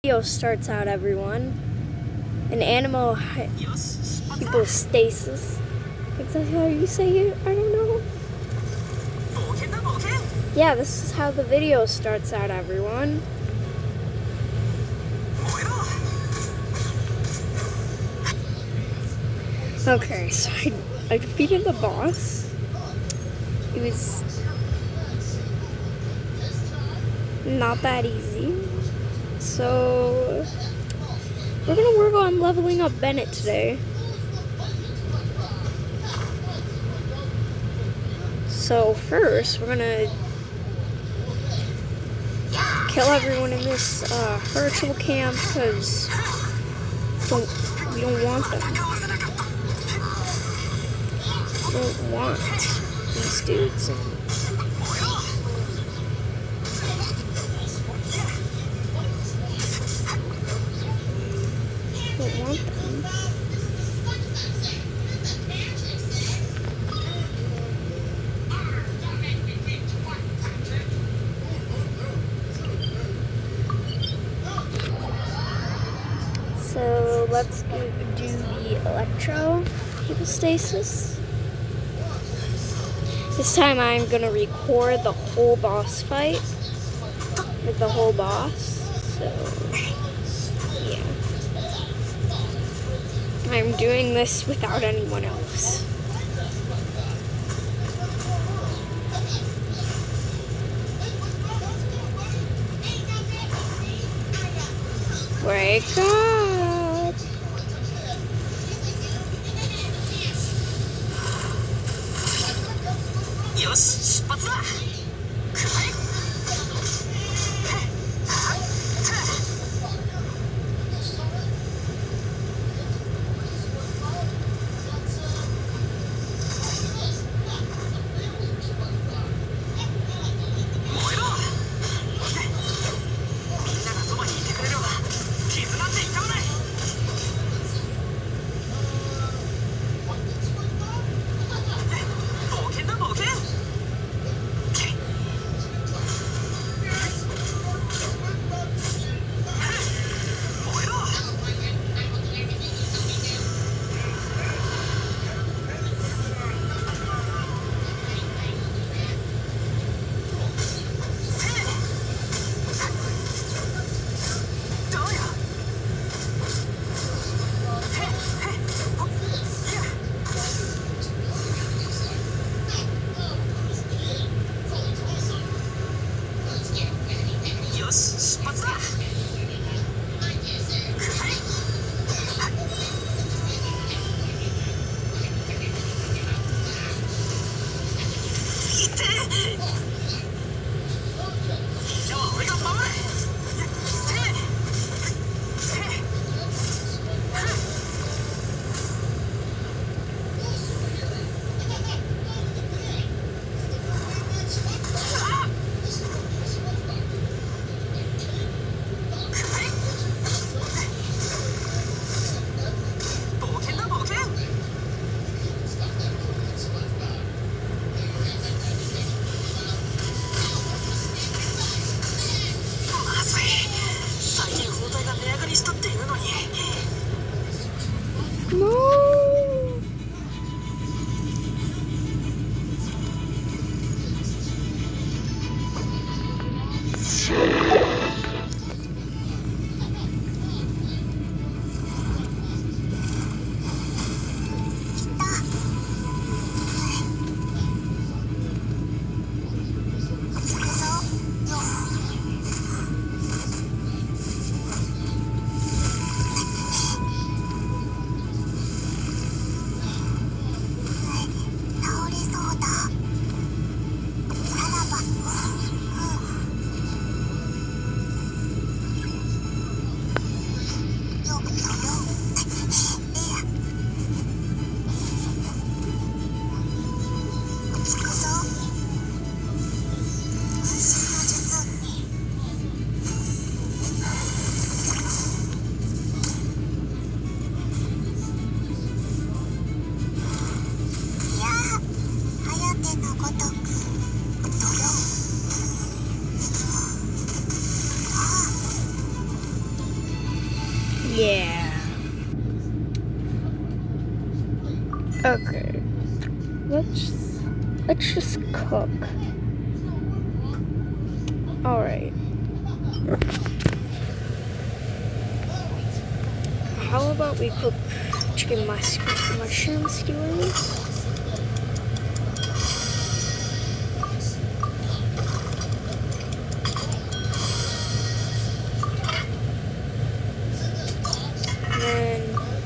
video starts out, everyone. An animal hypostasis. Is that how you say it? I don't know. Yeah, this is how the video starts out, everyone. Okay, so I defeated the boss. It was not that easy. So we're gonna work on leveling up Bennett today. So first, we're gonna kill everyone in this virtual camp because we don't want them. We don't want these dudes. Don't want them. So let's do the electro hypostasis. This time I'm gonna record the whole boss fight, like the whole boss. So yeah. I'm doing this without anyone else. Wake up! Yoshi, 出発だ! Yeah. Okay. Let's just cook. All right. How about we cook chicken mushroom skewers? And then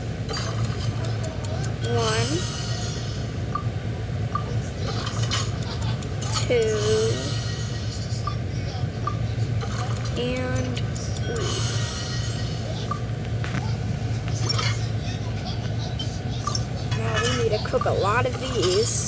1, 2, and 3. Now we need to cook a lot of these.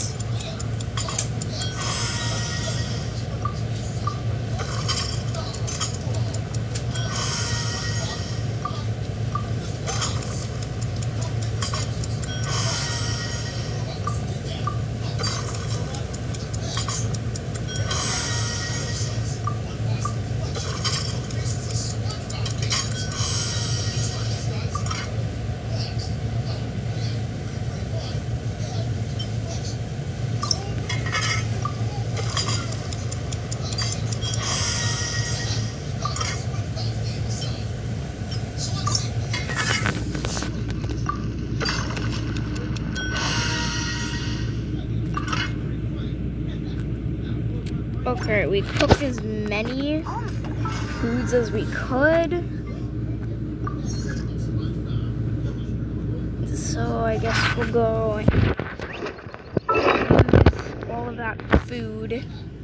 Okay, we cooked as many foods as we could. So I guess we'll go and use all of that food.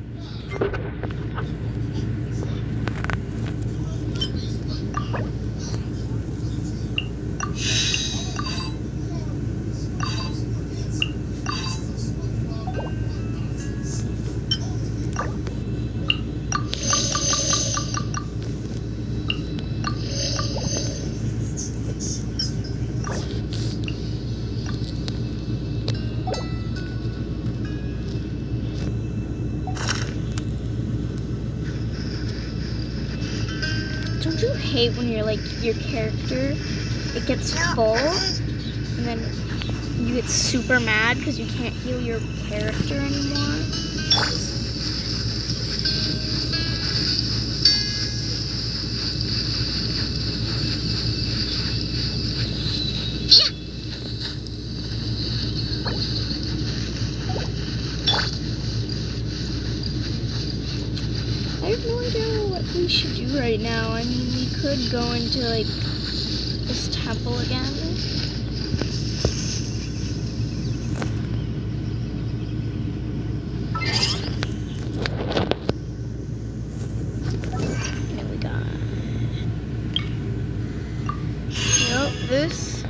Don't you hate when you're like your character, it gets full and then you get super mad because you can't heal your character anymore? I have no idea what we should do right now. I mean, we could go into like this temple again. And then we got, this.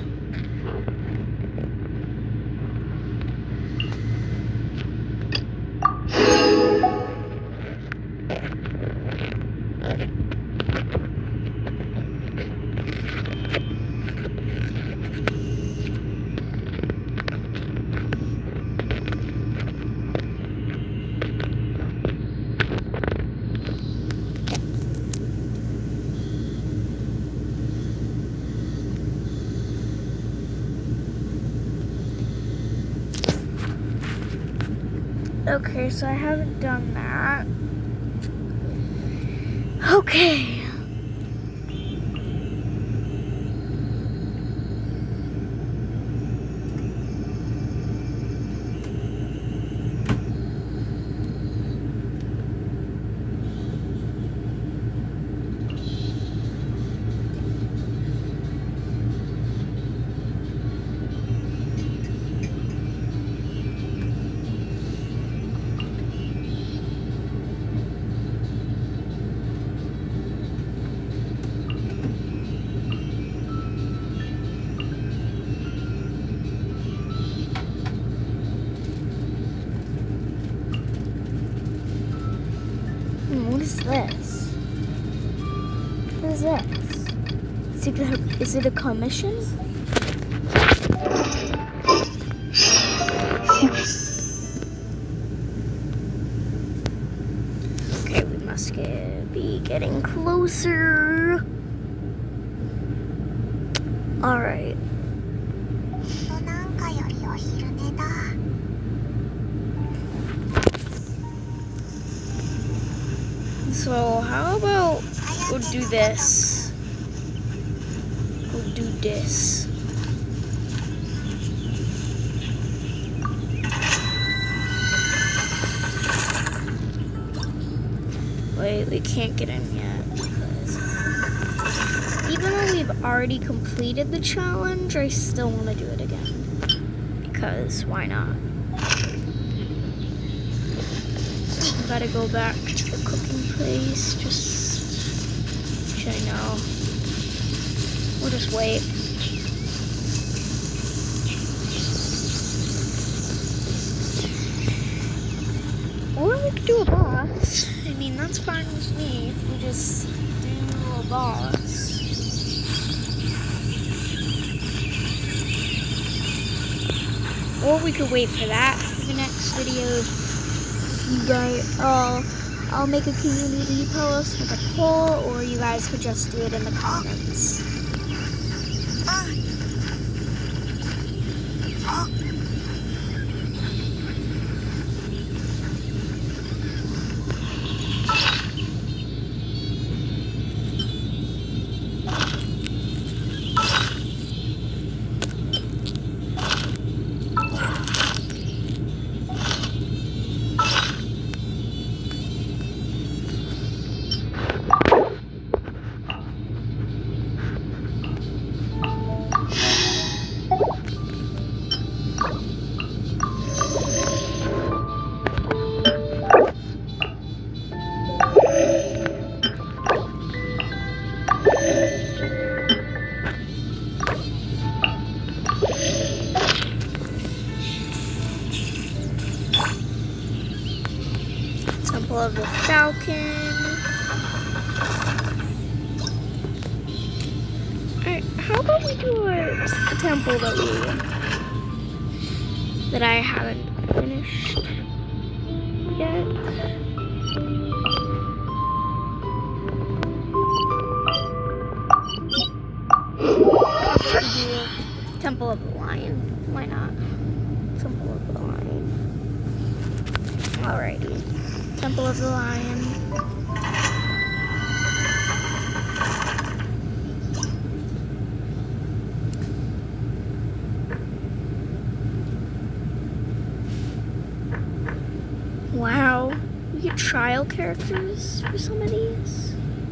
Okay, so I haven't done that. Okay. What is this? What is this? Is it a commission? Okay, we must be getting closer. Alright. So how about we'll do this. We'll do this. Wait, we can't get in yet because even though we've already completed the challenge, I still want to do it again. Because why not? Gotta go back to the cooking place, I know. We'll just wait. Or we could do a boss. I mean, that's fine with me if we just do a boss. Or we could wait for that for the next video. You guys, I'll make a community post with a poll, or you guys could just do it in the comments. Temple of the Falcon. Alright, how about we do a temple that I haven't finished yet. Temple of the Lion. Why not? Temple of the Lion. Alrighty. Temple of the Lion. Wow, we get trial characters for some of these.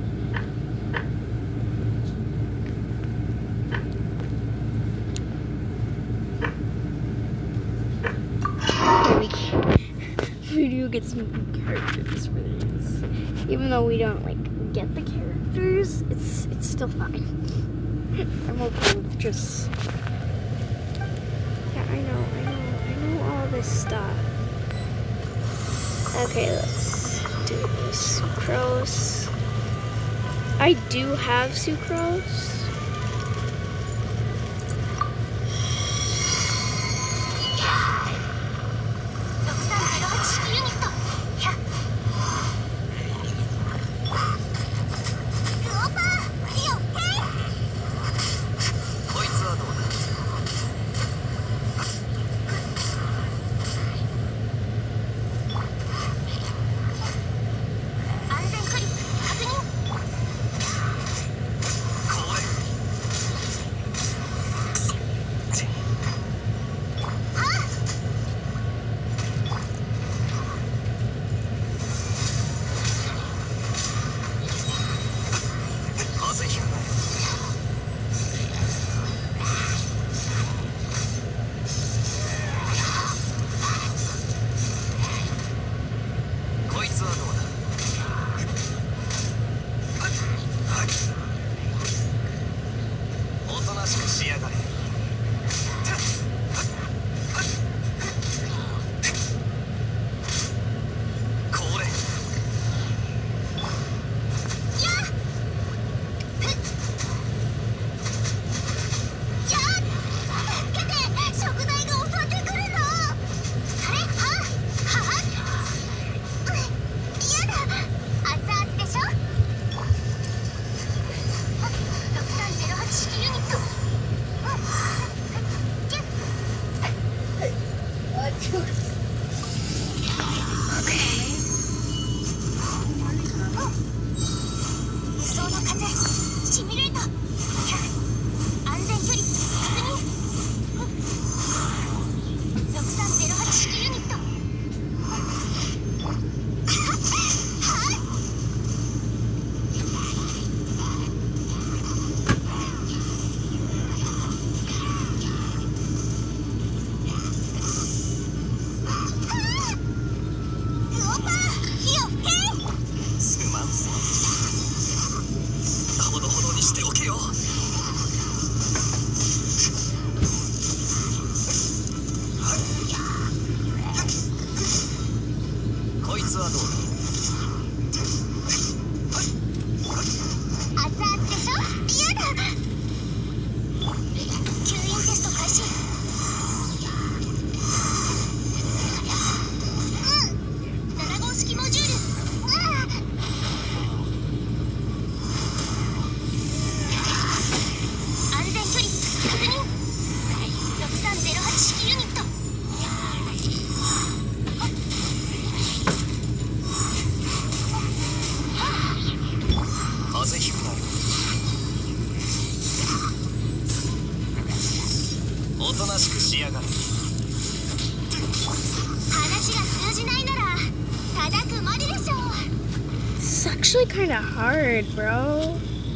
We do get some characters for these. Even though we don't like get the characters, it's still fine. I'm okay with just, yeah, I know all this stuff. Okay, let's do Sucrose. I do have Sucrose. シミュレート。安全距離確認。6308式ユニット。 おとなしくしやがれ。 話が通じないなら叩くまででしょう。 It's actually kind of hard, bro.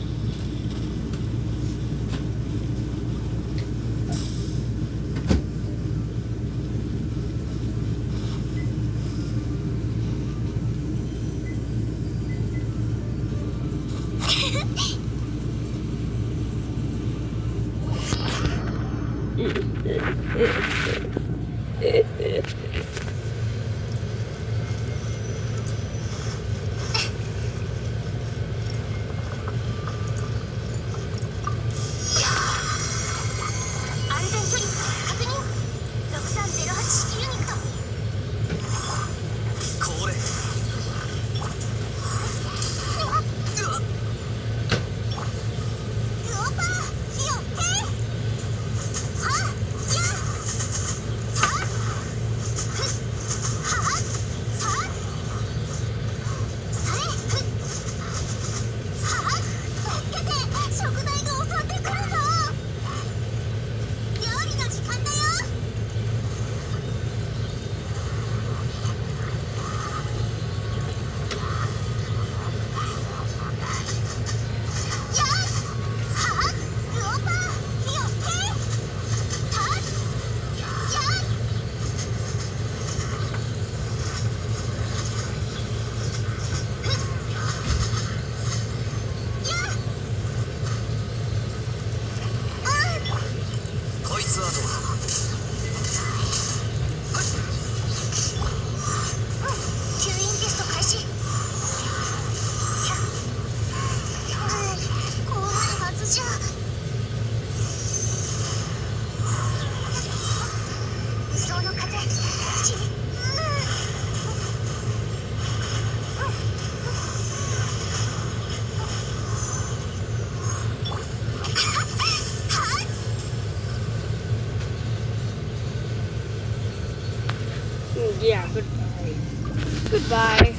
Yeah, goodbye. Goodbye.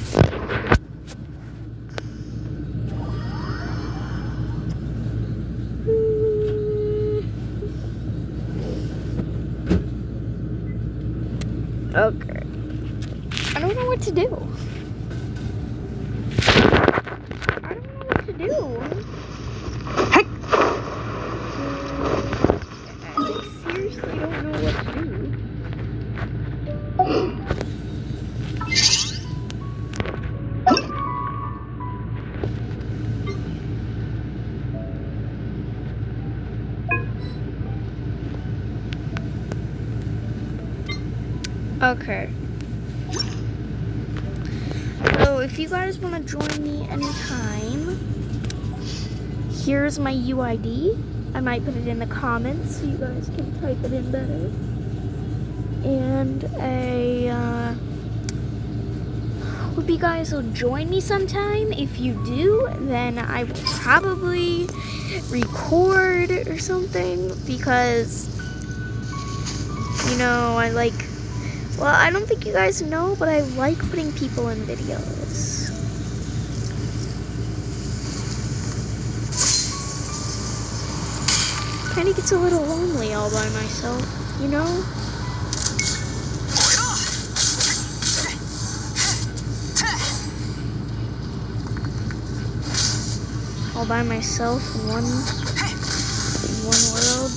Okay. I don't know what to do. I don't know what to do. Heck! I seriously don't know what to do. Okay. So if you guys want to join me anytime, here's my UID. I might put it in the comments so you guys can type it in better. And hope you guys will join me sometime. If you do, then I will probably record or something because, you know, well, I don't think you guys know, but I like putting people in videos. kind of gets a little lonely all by myself, you know? All by myself in one world.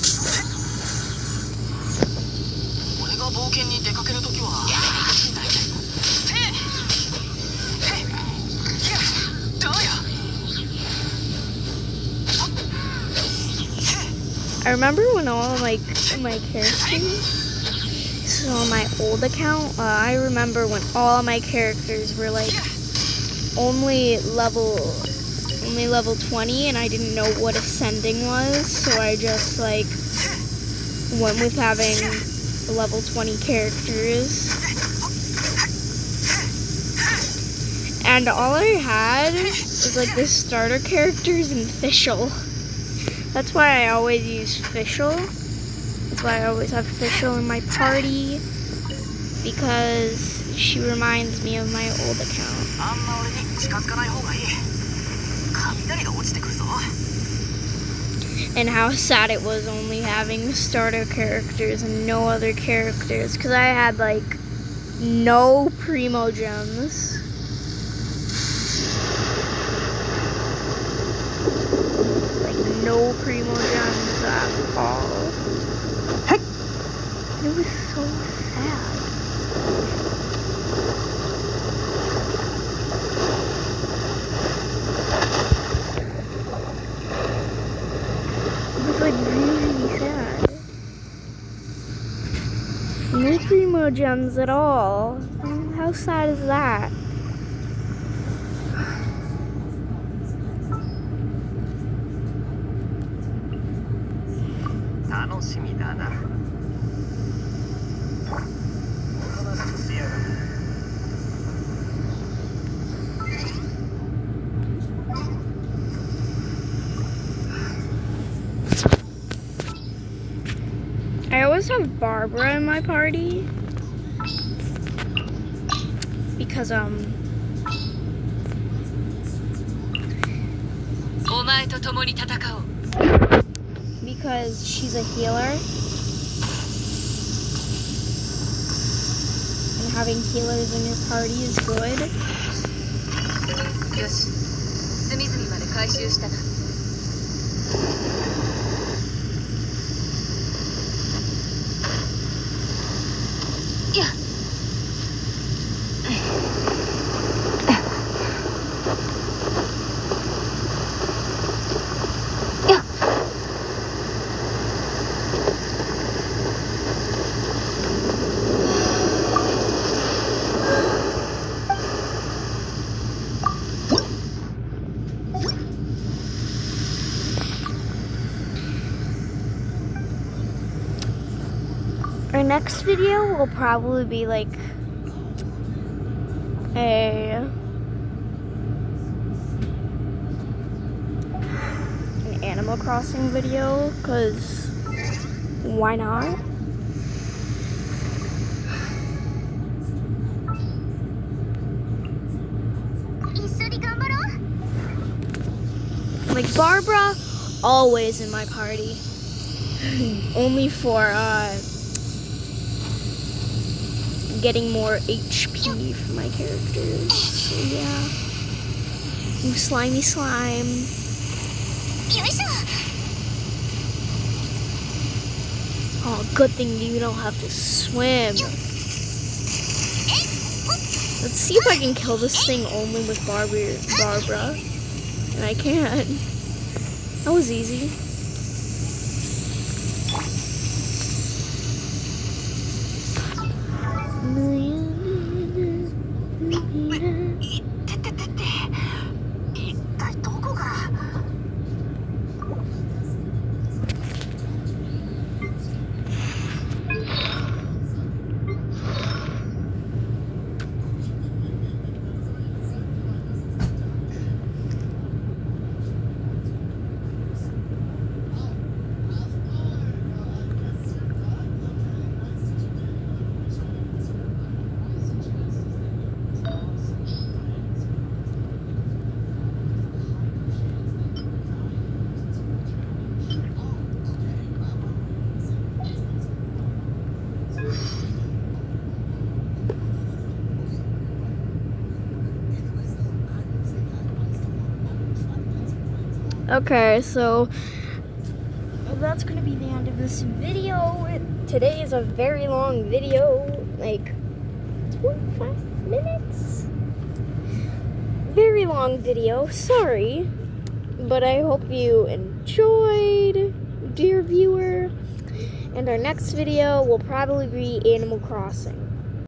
I remember when all of my characters, so on my old account, I remember when all of my characters were like only level 20, and I didn't know what ascending was, so I just like went with having level 20 characters. And all I had was like the starter characters and Fischl. That's why I always use Fischl. That's why I always have Fischl in my party, because she reminds me of my old account. And how sad it was only having starter characters and no other characters, because I had like no Primo Gems. No Primo Gems at all. Heck! It was so sad. It was like really sad. No Primo Gems at all. How sad is that? I always have Barbara in my party because she's a healer, and having healers in your party is good. Our next video will probably be like an Animal Crossing video, because why not? Like Barbara, always in my party. Only for getting more HP for my characters. So yeah. Ooh, slimy slime. Oh, good thing you don't have to swim. Let's see if I can kill this thing only with Barbara. And I can. That was easy. Okay, so that's gonna be the end of this video. Today is a very long video, like 25 minutes. Very long video, sorry. But I hope you enjoyed, dear viewer. And our next video will probably be Animal Crossing.